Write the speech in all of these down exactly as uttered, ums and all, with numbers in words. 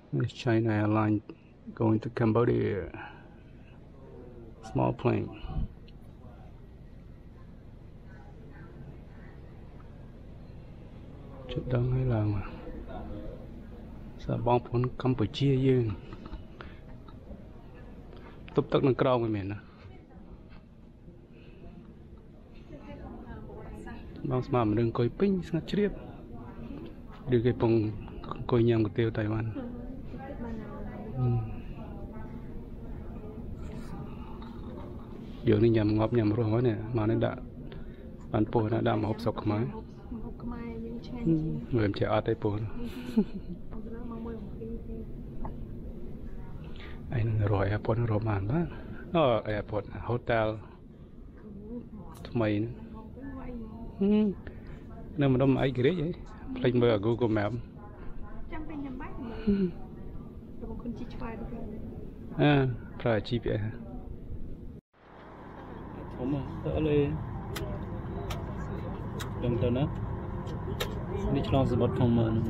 This China airline going to Cambodia. Small plane. Chút đông hay là mà sợ bom phun Campuchia dương tụt tắc nó cao người miền nè bom mà mình đừng coi pin ngắt chìa đưa cái bông coi nhang của tiêu Đài Loan. Giờ này nhầm ngọc nhầm rồi nè mà nó đã bán po nó đã một sọc máy người em chạy ở đây po anh rồi airport rồi mà đó nó airport hotel mày nên mà đâu mà ai cái đấy vậy play mơ Google Maps à phải chi vậy không mà đỡ lên đừng tới nữa đi cho nó bật phòng mình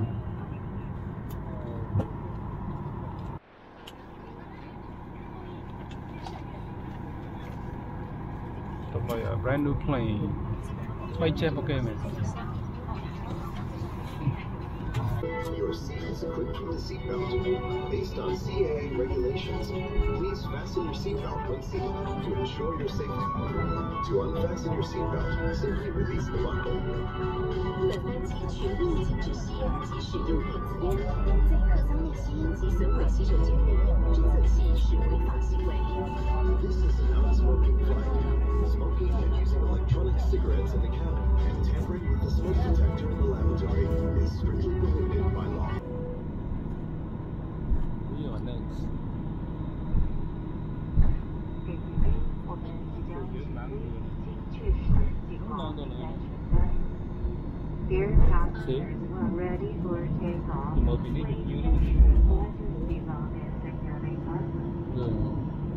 tụi mày a brand new plane bay chép ok mày. Your seats click from the seatbelt. Based on C A A regulations, please fasten your seatbelt when seated to ensure your safety. To unfasten your seatbelt, simply release the buckle. 本班机全面禁止吸烟及使用电子烟，在客舱内吸烟及损毁洗手间内用侦测器是违法行为。 This is a non-smoking flight. Smoking and using electronic cigarettes in the cabin and tampering with the smoke detector in the lavatory is strictly prohibited by law. Dear passengers, we're ready for takeoff. Seatbelt is securely fastened.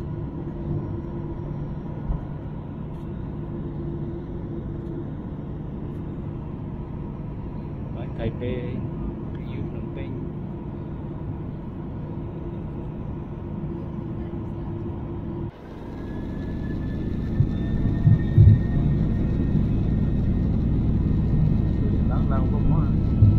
Taipei, you Phnom Penh. Nắng nắng không quá.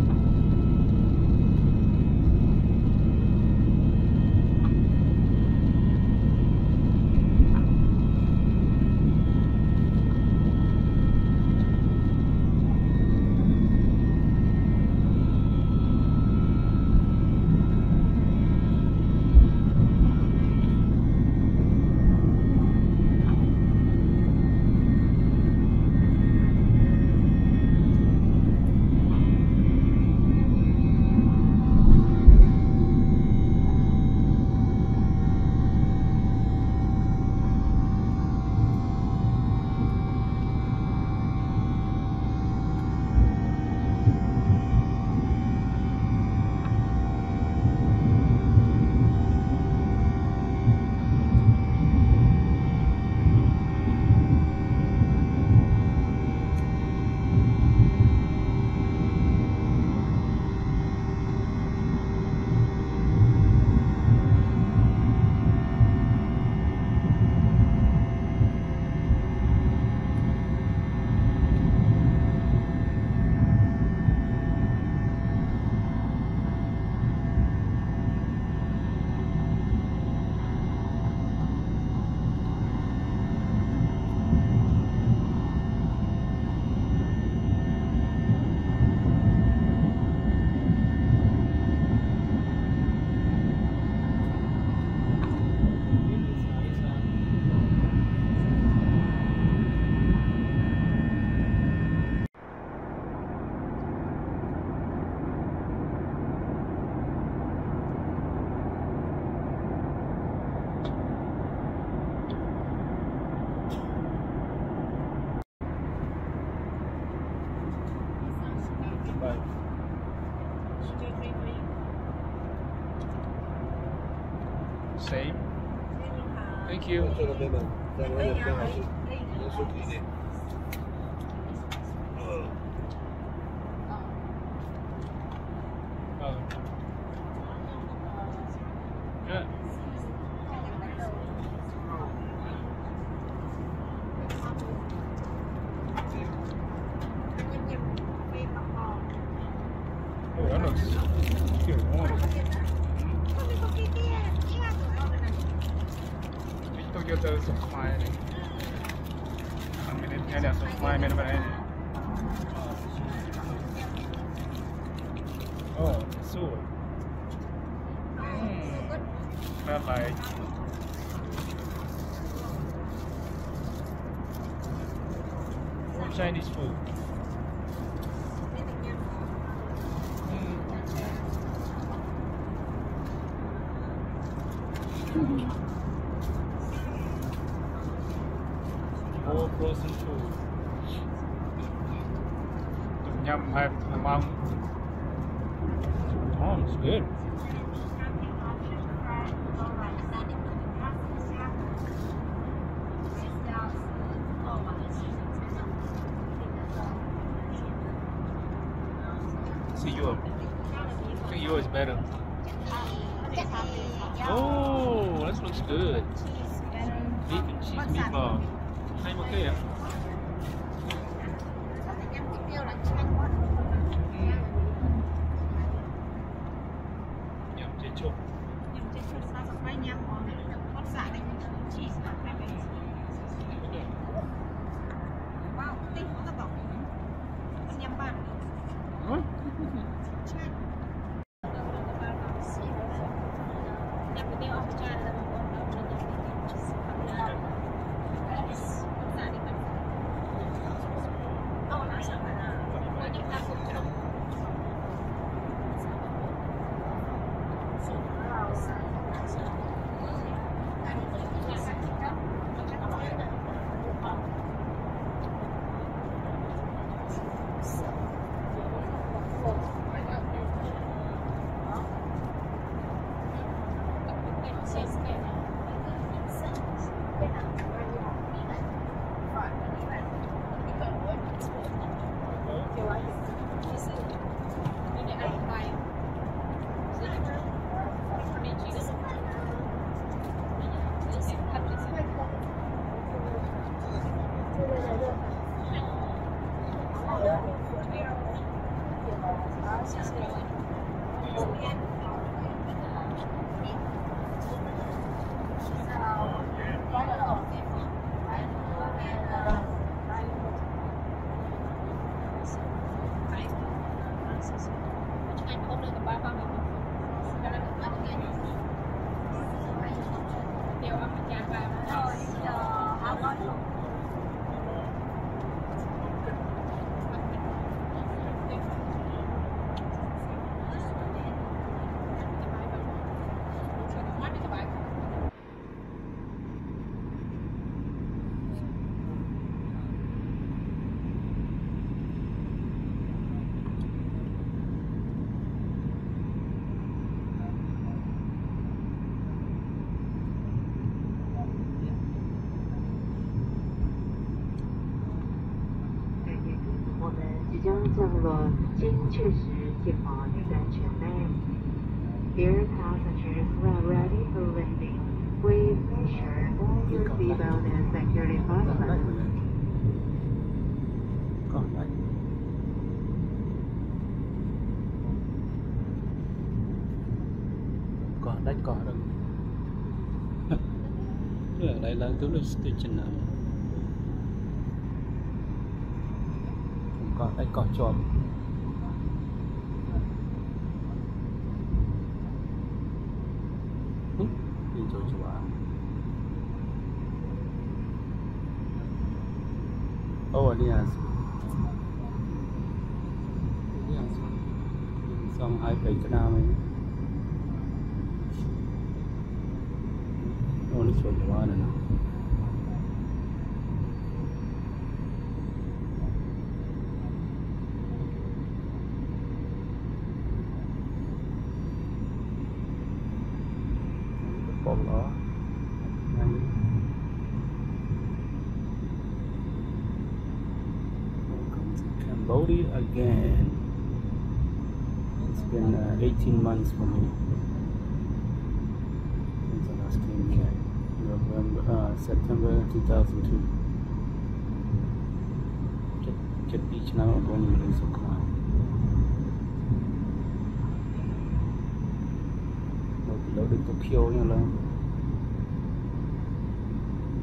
Same. Thank you. ก็จะสุกไม้เลยทำไม่ได้เนี่ยสุกไม้ไม่ได้แบบนี้โอ้สู้อืมแบบไรChinese food. Mm. All frozen food. Tom yum have among. Oh, it's good. See yours. I think yours is better. Oh, that looks good. Beef and cheese meatball. Same okay. Mm. Yum chê chúc. Huh? Dear passengers, we are ready for landing. Please make sure your seatbelt is securely fastened. Còn đấy. Còn đấy còn rồi. Ở đây là tôi station nào. Còn đấy còn chọn. Đi chỗ chùa. Oh, Elias. Elias. Xong hai bảy cái nào này. Oh, nó chỗ chùa này nè. Bom đó. Welcome to Cambodia again. It's been uh, eighteen months for me since I last came here. November, uh, September two thousand two. Get beach now. I'm going to lose a car. Đâu được Tokyo nha là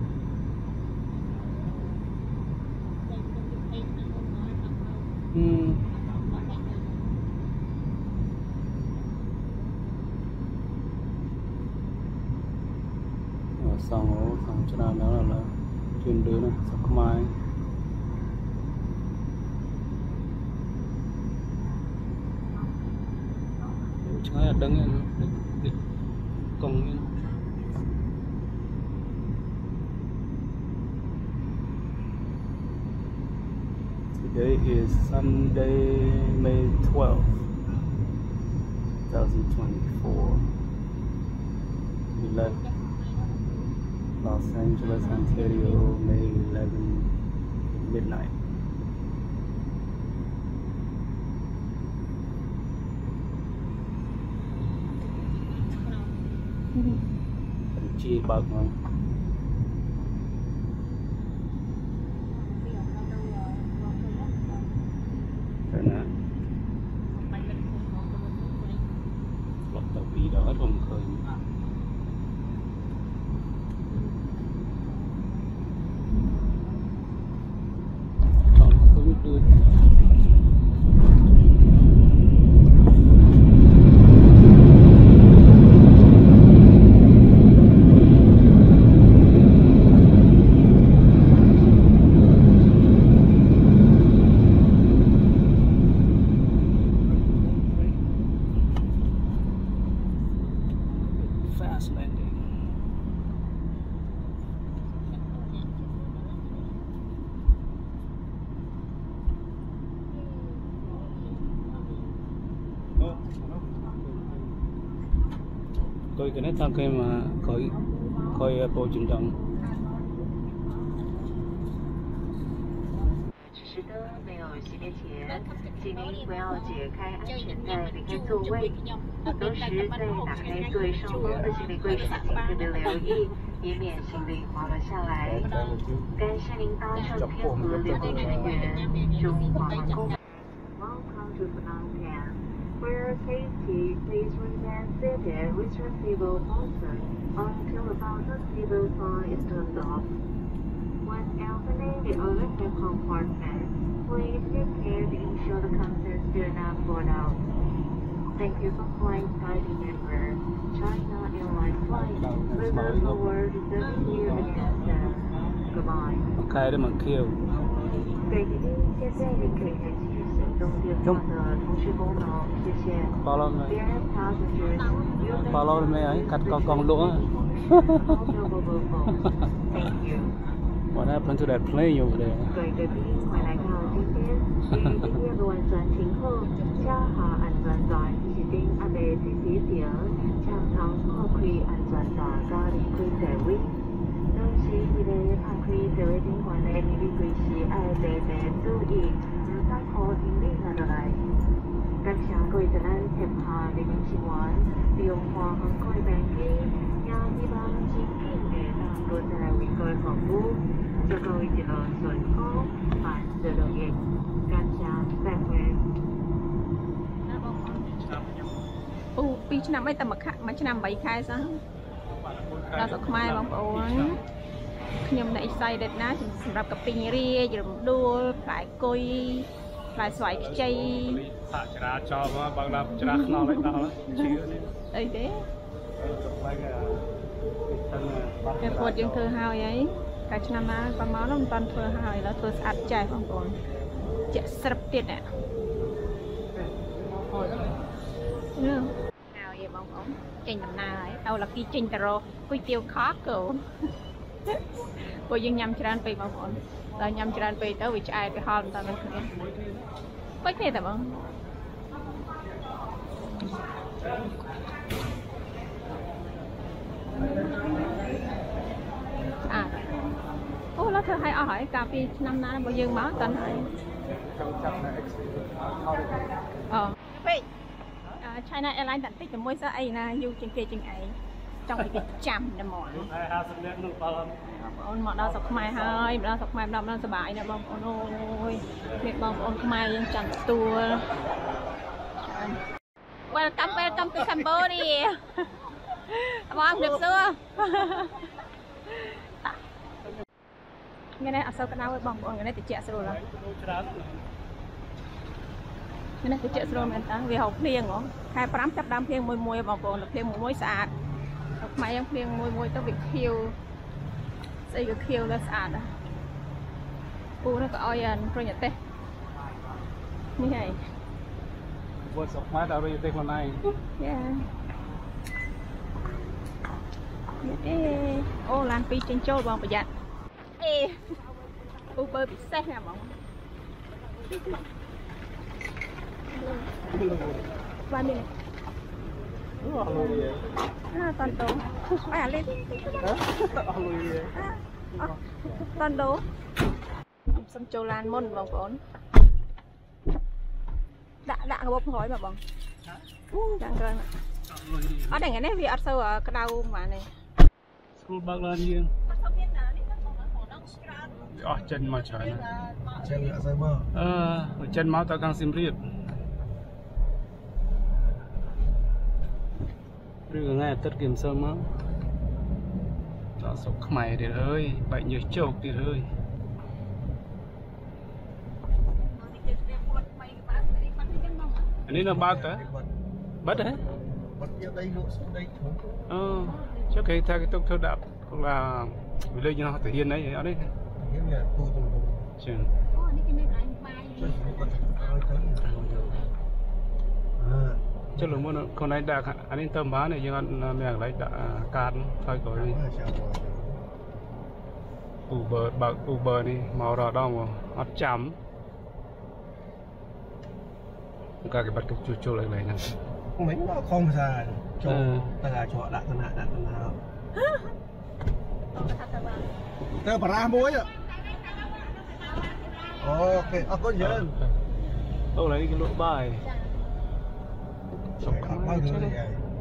xong xong cho nào đó là chuyên đứa này sọc mai chẳng ai đứng đi công Today is Sunday, May twelfth, twenty twenty-four. We left Los Angeles, Ontario, May eleventh, midnight. Chi bạc mà. Thế nè. Lọt tàu bị đó hết không khơi. Còn cứ đưa fast landing. Coi cái này thằng cái mà coi coi bộ chuyển động. 指示灯没有熄灭前，请您不要解开安全带离开座位。同时，在打开座位上方的行李柜时，请特别留意，以免行李滑落下来。感谢您搭乘天河联络成员中华航空。Welcome to Phnom Penh. For your safety, please remain seated with your seatbelt fastened until the bottom seatbelt sign is turned off. When opening the overhead compartment, please take care to ensure the contents do not fall out. Thank you for flying Thai member China Airlines flight. We look forward to serving you again. Goodbye. Okay, để mà kêu. 各位宾，现在您可以开启行动电话的通讯功能，谢谢。 Bao lâu rồi? Dear passengers, Bao lâu rồi mấy ấy cắt con con lỗ. Thank you. What happened to that plane over there? 各位贵宾，欢迎来到今天于今天嘅運船前後，車下安全帶是頂阿伯指示點，將堂開開安全帶加連開座位。當時佢哋拍開座位頂環嘅呢啲貴士愛特別注意，唔使靠行李拿落嚟。感謝各位在咱接下嚟嘅新聞，利用華航各位病機，也希望前景嘅當個在為各位服務。 cho tôi chỉ là xuân khô và sự đồng nghiệp can cha bè quen. Ồ, pi năm ấy tầm một khắc, mà năm bảy khai sao? Đó là mai bông bông. Nhưng này say đẹp ná, sầm rập cặp pin ria, rồi đua phải coi, phải xoay chay. Chả cho mà bằng làm chả nào lại nào Đây thế. Cái phốt dương thơ hao ấy. Cái năm á, con máu nó toàn phơ hỏi là phơ sạch chạy phong tồn chạy sập tiệt nè nào vậy bông ống trình tầm nào ấy đâu là khi trình taro quy tiêu khó cậu cô dương nhầm cho anh bị bông ống rồi nhầm cho anh bị tới vì chạy cái hòn tao nó kia quách này tầm không à ô nó thưa hay ở hỏi cà phê năm nay bao nhiêu máu tên hỏi ờ China Airlines tận tích là mỗi giờ ấy là yêu trên kia trên ấy trong cái chạm là mỏi ôn mọt đau sọc mai hơi đau sọc mai đau đau sờ bãi nè bông ôi việc bông ôn maiยังจัดตัว welcome welcome to Cambodia bông được chưa nghe này ở sau cái nào bông bông cái này thì chạy rồi là cái này thì chạy rồi mình ta vì học liền nó khai pram chấp đam liền mùi mùi bông bông được liền mùi mùi sạch máy em liền môi môi tao bị khiêu xây cái khiêu là sạch à u nó có oi ăn rồi nhặt tê như này buat sok máy tao đi tên con này yeah ê ô lan pi trên châu bong bị giặt ê Uber bị xe hả bong qua đi này à toàn đồ à lên toàn đồ xong châu lan môn bong bóng đã đã bốc hỏi mà bong đang rồi mà ở đây ngày nay vì ở sâu ở cái đầu mà này school bác lên riêng ở chân mà trời này chân ngã sai bơ ờ chân máu tao càng sim riết rồi nghe tất kiểm sơ máu nó sốc mày thì ơi bệnh như chột thì ơi anh ấy là bao cả bắt đấy bắt đây lộ xuống đây ờ chắc cái theo cái tốc thơ đạp là lên như nó thể hiện đấy ở đây những nhà tu tu chứ chứ là muốn con này đã anh ấy tâm bán này nhưng anh mẹ lấy đã can thôi rồi đi Uber bạc Uber đi màu đỏ đỏ mà hot chấm cả cái bật cái chuột chuột lại này nè mấy nó không ra cho ta là cho đặt tân hạ đặt tân hạ tao bà ra muối ạ ok à có gì đâu lấy cái lỗ bài sọc bao nhiêu vậy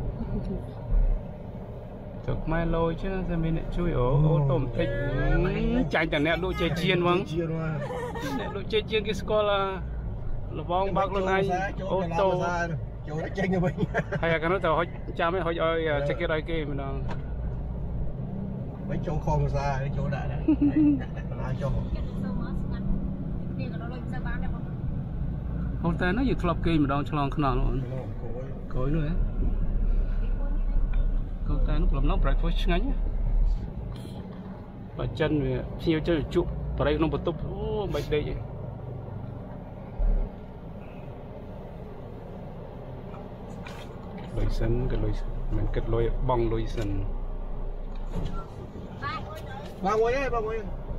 chọc mai lôi chứ sao mình lại chui ổ ô tôm thịt chanh chẳng nè lụi chè chiên vâng nè lụi chè chiên cái scola là vong bác luôn hay ô tô chỗ đã chênh rồi mình hay là cái nó tao hỏi cha mấy hỏi ơi check cái đây kia mình đang mấy chỗ không ra cái chỗ đã này là cho hôm nay nó vừa club kia mình đang chlong khăn luôn cối nữa câu ta nó làm nóng breakfast ngắn và chân nhiều chân trụ vào đây nó bật túc bệnh đây lối sân cái lối mình kết lối bong lối sân ba ngồi đấy ba ngồi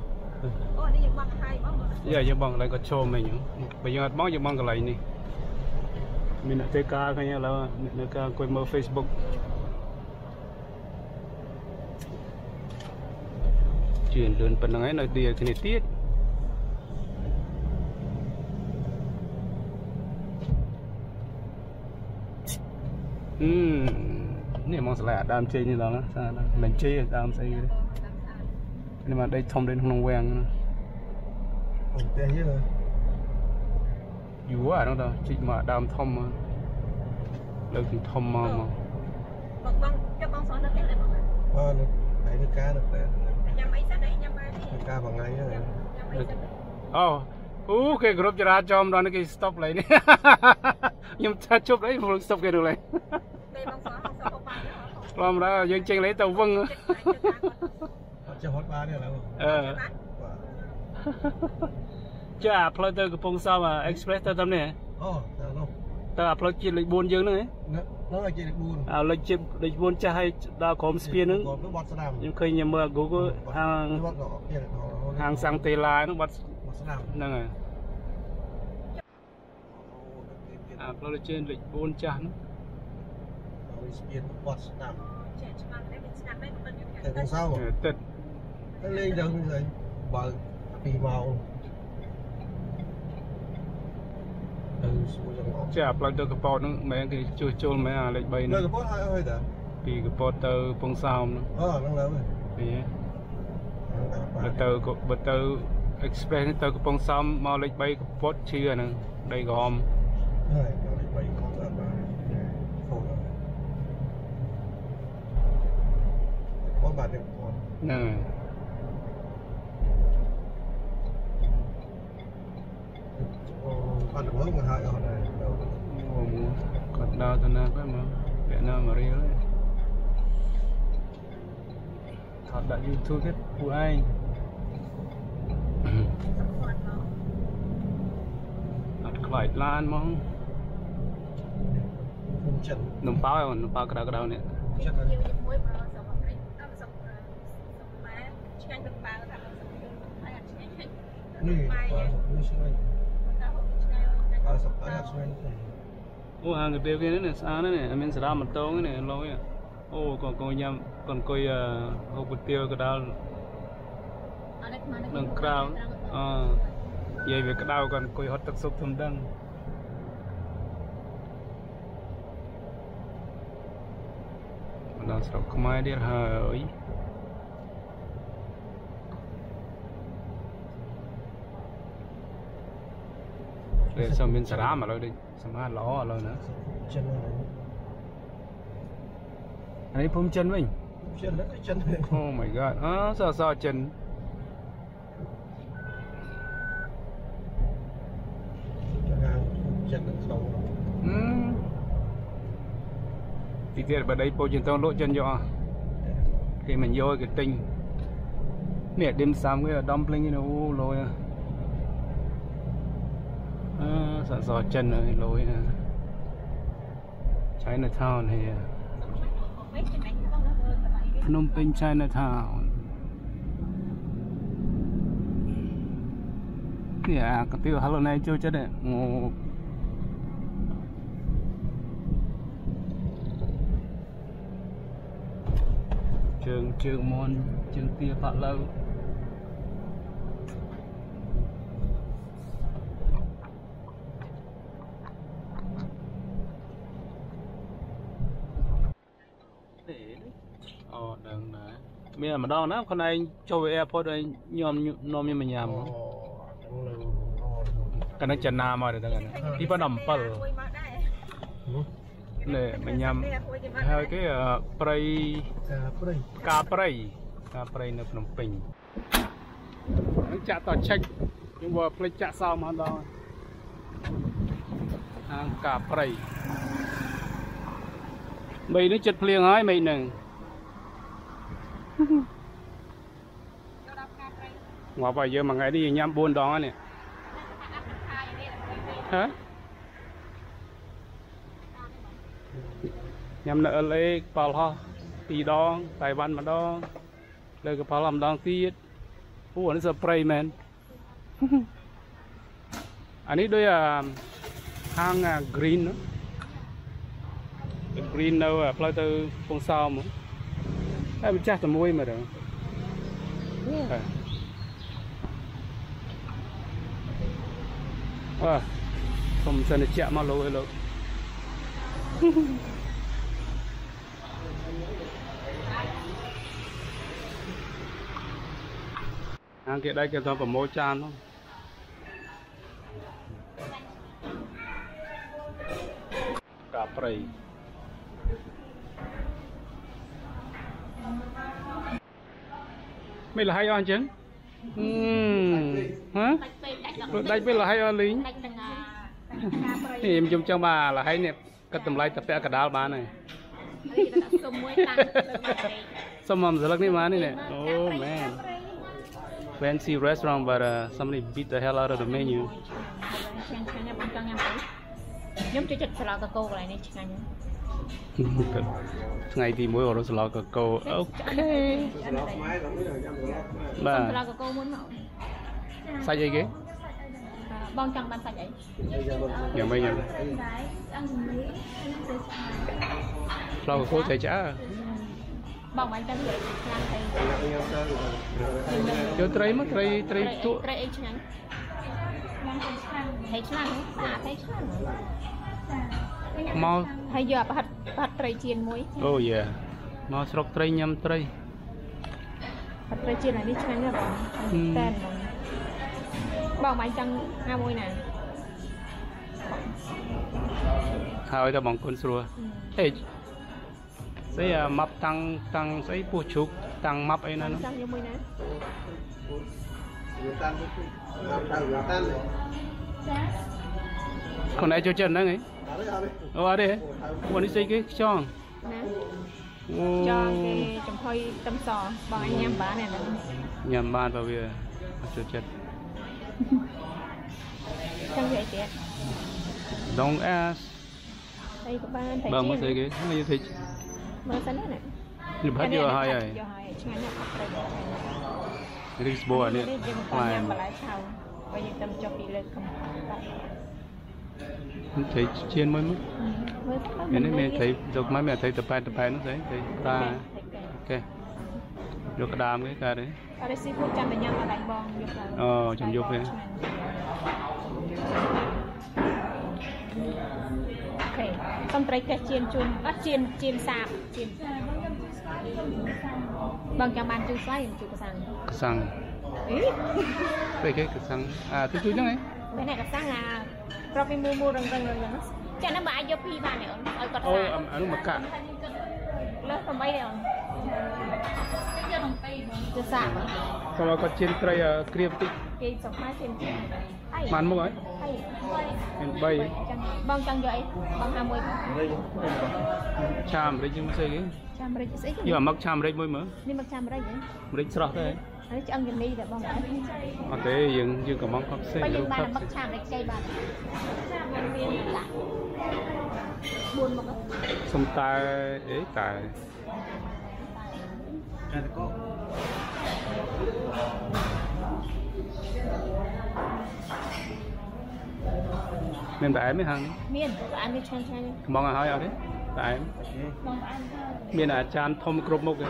giờ giờ bong lại có show mình nhỉ bây giờ bong giờ bong cái này nè mình đã tê ca cái như là người ta quên mở Facebook chuyển đơn phần ấy là tiền thì tiết ừm này mong sẽ là đam chơi như đó sao mình chơi đam chơi đấy nhưng mà đây thông đến không quen nữa dù à nó đâu chị mà đam thông mà đâu thì thông mà mà cho con số nó biết lại mọi người đấy được cá được cá bằng ngày oh ú cái group ra cho đó nó cái stop lại nè nhưng ta chụp đấy một stop cái được lại làm ra dân tranh lấy tàu vâng cho hot ba này là ờ chứ à plei từ cái phong sao mà express tới tâm này oh ta plei chỉ lịch buôn dương nữa ấy nó là chỉ lịch buôn à lịch chỉ lịch buôn cha hay ta có spiên nữa nhưng khi nhà mưa Google hàng hàng sang tây lai nó bắt nè rồi à plei trên lịch buôn cha nữa Tại sao? Tết. Nó lên đâu như vậy? Bờ pì màu. Chả plug được cái port nó mấy cái chui chui mấy à lệch bay nữa. Cái port hai hơi đã. Vì cái port từ phong sao nữa. Ờ, nó lớn rồi. Thì là từ bật từ express từ cái phong sao mau lệch bay cái port chia nữa đây gom. Này, nó lệch bay con ra mà. Có bạn được con. Nè. Bạn được mà hai ở này. Còn đào thân nào cái mà Việt Nam mà riêng đấy. đặt YouTube hết của anh đặt lại lan mong nấm bao em nấm bao cái đâu cái đâu nè ô hàng cái tiêu kia nữa sao nữa nè mình sẽ làm một tô cái này lôi à ô còn coi nhầm còn coi hộp bột tiêu cái đó nâng cao à vậy về cái đau còn coi hot特色 thâm đăng đang sọc mai đi hơi để xong mình sẽ làm mà rồi đi xong hát ló rồi nữa anh ấy phun chân mình chân đó cái chân oh my god à, sao sao chân chân nó sâu um thì tiệt ở đây po chân tông lỗ chân cho khi mình vô cái tinh nè đêm sáng cái dumpling nó u lôi à sợ sợ chân ở cái lối nè Chinatown here Phnom Penh Chinatown thì à cái tiêu hello này chưa chết đấy ngô trường trường môn trường tia phạt lâu ồ đừng đấy mình mà đo nó con này cho về airport đây nhom nhom như mình nhầm cái nó chân nam mà được cái này đi vào đầm pal này mình nhầm hai cái prey cà prey cà preyនៅភ្នំពេញនឹងចាក់តឆិចយើងបើផ្លេចចាក់សោមមកដល់ហាងកាប្រៃមីនេះចិត្តភ្លៀងហើយមីនឹងងាប់ហើយយើងមួយថ្ងៃនេះញ៉ាំបួនដងហើយនេះហ៎ញ៉ាំនៅ L A កប៉ាល់ហោះពីរដងតៃវ៉ាន់ម្ដងលើកប៉ាល់ម្ដងទៀតអូអានេះសប្រៃមែនអានេះដូចហាង green green នៅផ្លូវទៅពងសោមតែម្ចាស់តែមួយមើលទៅអើសុំសិនជាក់មកលោកអីលោកហាងគេដែរគេទៅប្រម៉ូទចានហ្នឹងកាប្រៃmấy là hay ăn chứ hả đạch với là hay ăn lính thì em trong trong bà là hay nè cắt tầm lại tập vẽ cả đào bán này xong mầm giờ lắc đi bán này nè oh man fancy restaurant but uh, somebody beat the hell out of the menu nhóm chơi chật salad cà cô này này ngày thì mỗi hồi salad cà cô ok bà salad cà cô muốn màu sai gì cái bon trăng ban sai vậy nhiều mấy nhiều salad cà cô chạy chả bon anh ta vậy cho tray mất tray tray tụ tray ấy chẳng thấy chán à thấy chán mau hay giờ bắt bắt tray chiên muối oh yeah mau sọc tray nhâm tray bắt tray chiên này đi chán nữa bọn tên bọn anh chăng nga muối nè hai ta bằng con sủa ê cái mập tăng tăng cái bùa chúc tăng mập ấy nó chăng như muối nè con này cho chân đó ấy ô ở đây con đi xây cái cho cho cái chấm hơi tâm sò bằng anh nhâm bán này là nhâm bán vào bia chưa chết trong vậy tiệt don't ask đây có ban thấy bang mất gì cái không như thế bang sẵn này như bắt vô hai rồi cái gì bùa này ngoài bây giờ tâm cho bị lên không thấy chiên mới mất nên mẹ thấy được mấy mẹ thấy tập bài tập bài nó đấy thấy ta ok được cái đam cái cái đấy ờ chồng dục đấy ok xong trái cây chiên chun bắt chiên chiên sạp chiên bằng cho bạn chú xoay chú cái sang cái sang đây cái cái sang à tôi chú chứ này cái này cái sang là rồi phải mua mua rừng rừng rừng rừng cho nó bãi vô phi bạn này ở cột ôi anh mà cả lớp tầm bay này chưa sạc kalau có chiên cây kia tí cái sọc mai chiên màn mua ấy bay băng chân vậy băng hai mươi chạm đấy chứ sao cái chạm đấy chứ gì giờ mặc chạm đấy mới mở đi mặc chạm đấy vậy đấy sọt đấy đấy chứ ăn gì để băng ở thế dừng dừng cả món cắp xe bây giờ bạn mặc chạm đấy chơi bạn buồn một cái xong tay ấy tài mình tại mới hàng miền anh đi chơi chơi mong là hỏi ở đấy tại miền là chan thom cướp một cái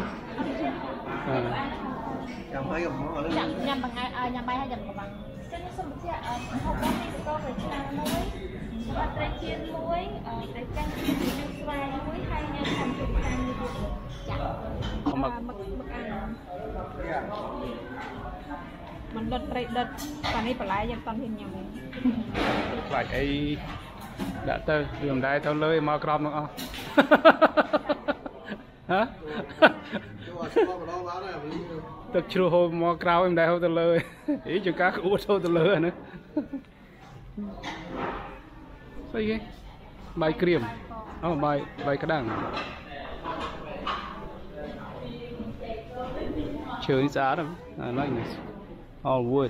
nhằm bằng ai nhằm bay hay nhằm bằng học bác đi có phải làm muối và trái chiên muối trái canh chiên như xoài muối hay nha thành thực thành như vậy chả mực mực ăn mình đợt trái đợt còn đi phải lại dân toàn hiện nhầm lại cái đã tới đường đây theo lưới mà cọp nữa hả thực chưa hôm mà cào em đây hôm theo lưới ý cho các cụ thôi theo lưới nữa sao vậy bài cream oh bài bài cái đằng chơi giá đâu I like this all wood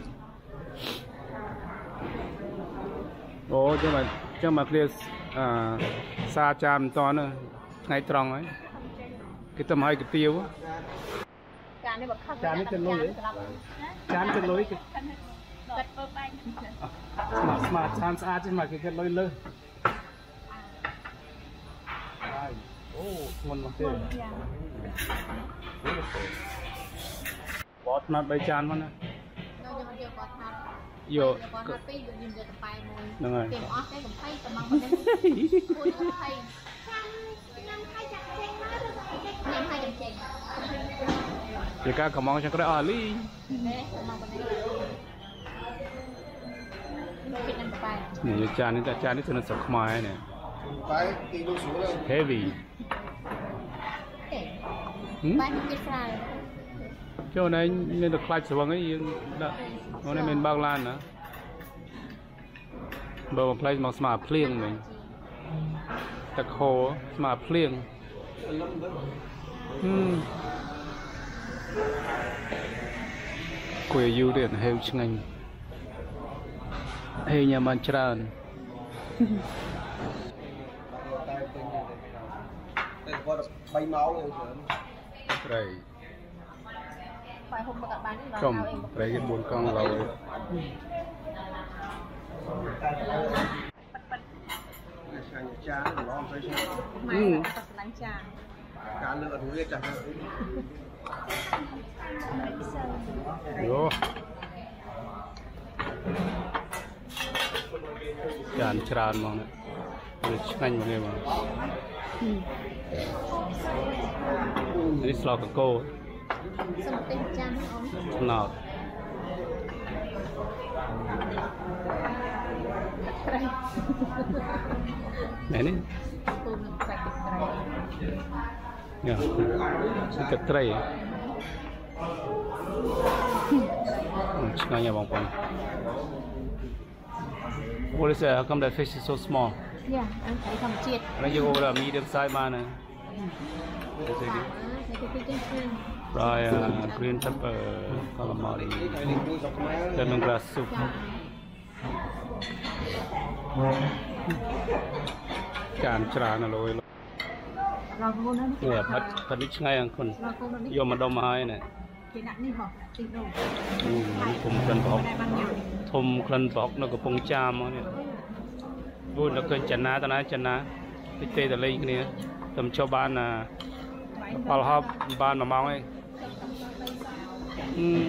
ồ chứ mà chứ mà kia à xa chạm to nữa ngay tròn ấy cái tầm hai cái tiêu á chán cái chân lối chán chân lối cái mà mà chán xa chứ mà cái chân lối lơ ô ngon lắm thế bọt nát bay chán mà nè vô đúng rồi thì các cậu mong cho cái đó đi này chán này chán này nó sọc mai này heavy chỗ này nên được khai xuống ấy đó chỗ này mình bao lan nữa bờ một place mà smart plieng mình tạc hồ smart plieng quê du điện heo chân anh hay nhà man tràn bay máu rồi không đấy cái bốn con lâu ừ cá lựa thú cái chặt vô chán tràn mà này nhanh mà này mà đi slot của cô nào này nè ya sedikit tray Chinganya bang pon what is it how come that fish is so small yeah anh thấy không chiết lấy vô là medium size mà nè rồi uh, green pepper calamari lemongrass soup càn trà nó lôi nèผัดผัดนิดไงอังคนโยมมาดมมาให้เนี่ยทมคลันบอกทมคลันบอกnóก็ปงจามเนี่ยพูดแล้วก็จันนาตอนนั้นจันนาที่เตะแต่เลยนี่ทำชาวบ้านน่ะปลาฮับบ้านมาเมาไอ้อืม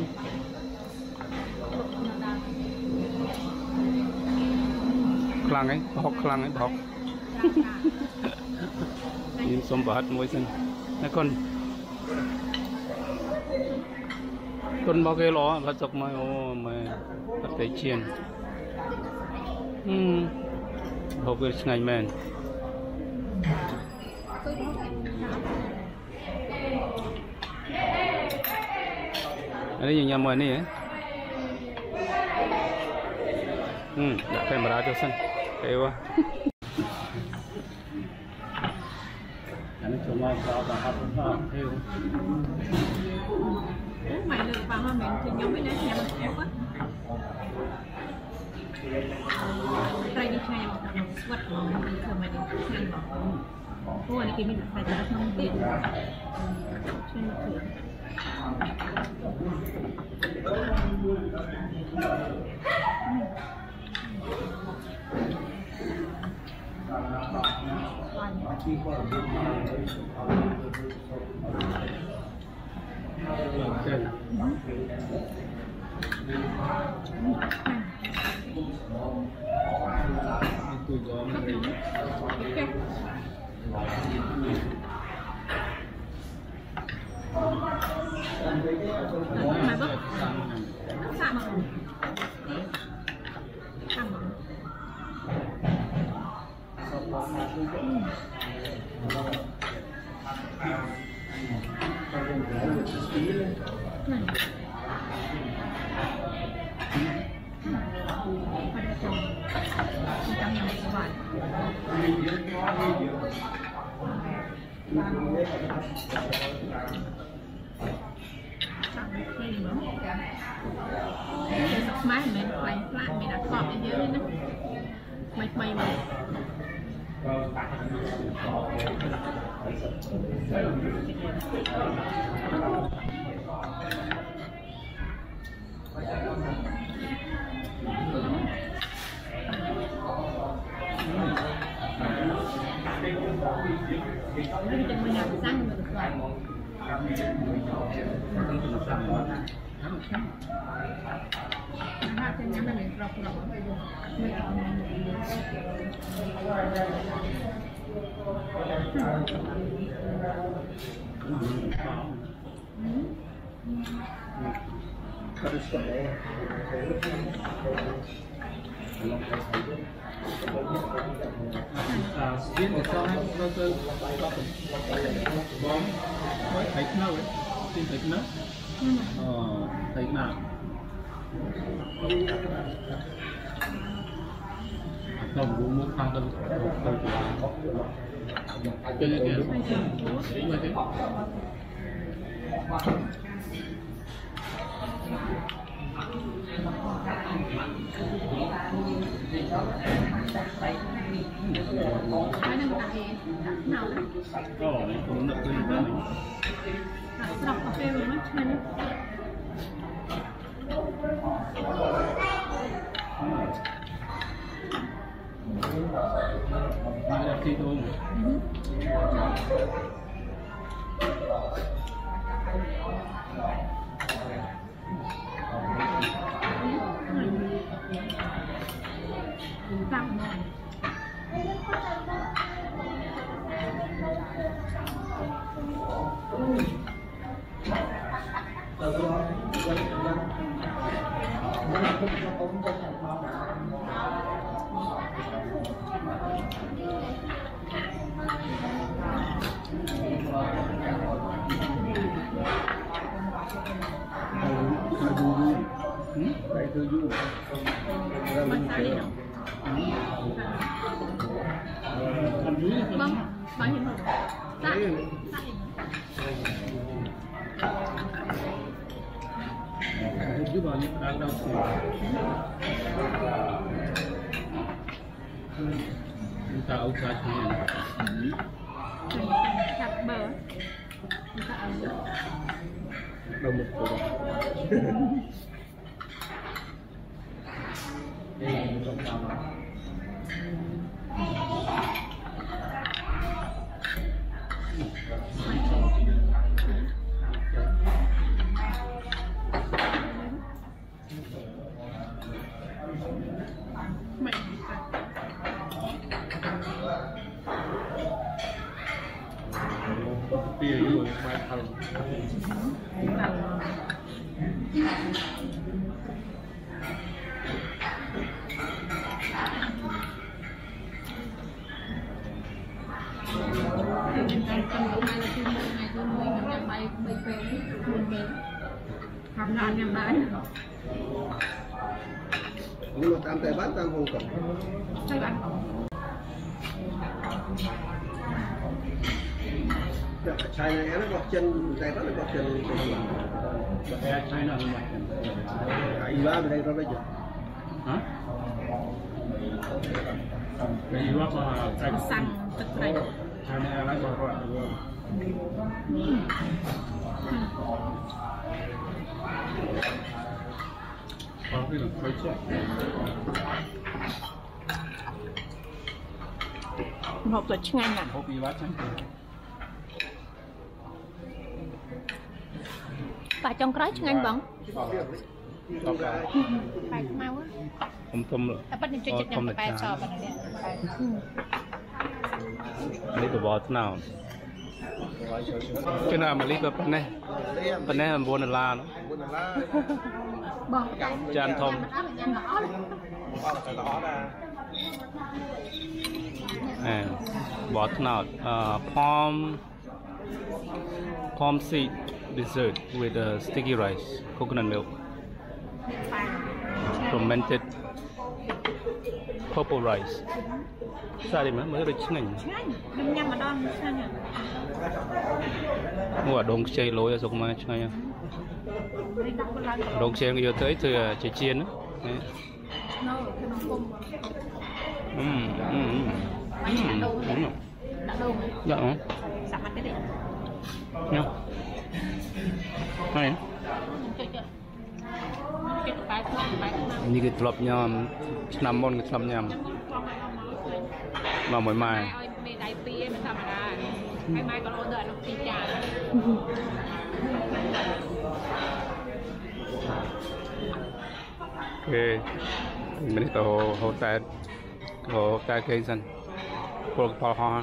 คลังไอ้บอกคลังไอ้บอกยินสมบัติมวยสินะคนคนบอกให้รอพัดจกมาโอ้ไม่ตัดใจเชียนอืมเขาเป็นไงแมนอันนี้ยังยำวันนี้เหรออืมอยากให้มาราจสันเอวะอันนี้ชมว่าเราจะทำก็เอว mày được vào mà mình thì nhóm bên đây nhà mình đẹp quá đây đi chơi mà mình sweat mà mình thường mà đi chơi mà ô này kia mình phải tập không tiền chơi mà thử Okay. Itu jom. Okay. Mày bớt. Sao mà? Sao mà? Máy mình lại lại mình đã cọp ở dưới nữa mày mày mày nó đi chân bên nào sang mà được rồi trên nhóm này mình rọc rọc Biết được sao hay không cơ bom mới thấy nào ấy tin thấy nào ờ thấy nào không cũng muốn thang tân không chơi như thế đấy mà thế Cái này tại nào đấy? Có đấy, cũng được lên tới mình. Đặt đọc cà phê rồi mất chân. Đây là khi thôi. Tặng rồi. Đây tôi du. Bánh sao đi nào? Bông. bao nhiêu một dạ Chứ bao nhiêu đang đâu chúng ta ấu trái cho mình chặt bờ đâu một cổ đây là một trong sáu bia rồi mai thằng học ngon nhầm bán nhưng mà tam tay bán tam không cần sao bạn chai này nó bọc chân tay bán nó bọc chân cái trái nào mà cái ba bên đây rồi bây giờ hả cái gì mà cái xăng tức này trái này lại bảo rồi có cái được khơi chết một tuần ngay nè hộp gì bát chẳng và trong cái ngay bẩn phải mau á không thơm rồi bắt đi chơi chụp nhầm phải sò vào này lấy cái bọt nào cái nào mà lấy cái phần này phần này là buôn là nó chan thông à bọt nào palm palm seed dessert with uh, sticky rice coconut milk fermented purple rice sao đi mà mới được chứ ngành đừng nhầm mà đòn sao nhỉ mua đông chơi lối ở trong mà chơi nha đông chơi người tới từ chơi chiên á ừm ừm ừm dạ không sắm mặt cái gì nha hay như cái club nhom năm môn cái club nhom mà mỗi mai hai mai còn order nó chi trả ok mình đi hồ hồ tết hồ tết cây dân của Paul Ha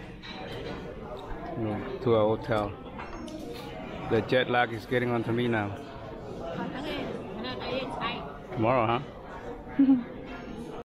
to a hotel. The jet lag is getting on to me now. Tomorrow, huh?